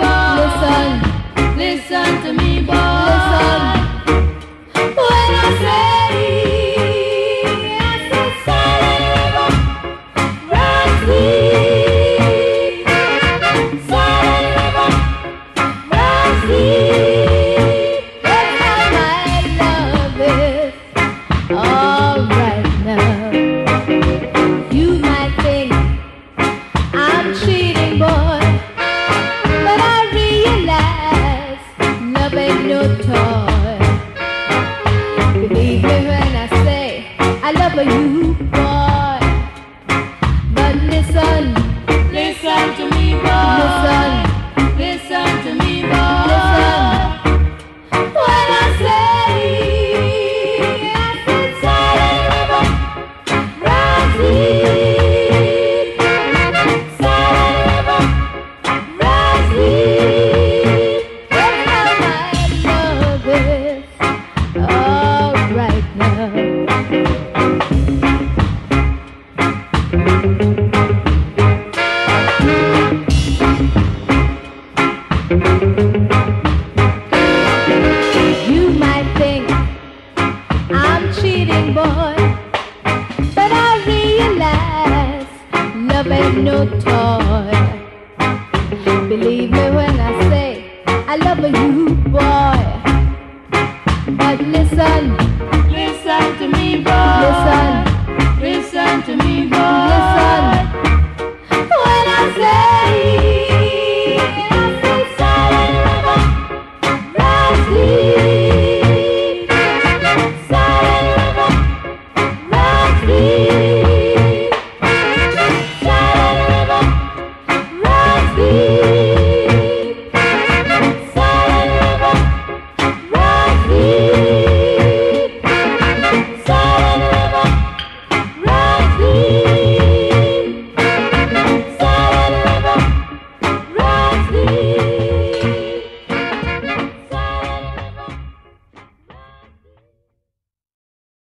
boy. Listen, Listen to me, boy. listen. When I say, silent river, run deep. Silent river, run deep. That's how my love is. All right now. You might think I'm cheating, boy, but I realize love ain't no toy. Believe me when I say I love you, boy. But listen, Listen to me, boy. listen, Listen to me, boy. listen. When I say, silent river, run deep. Silent river, run deep. That's how my love is. All right now. You might think I'm cheating, boy, but I realize love ain't no toy. Believe me when I say I love you, boy. But listen,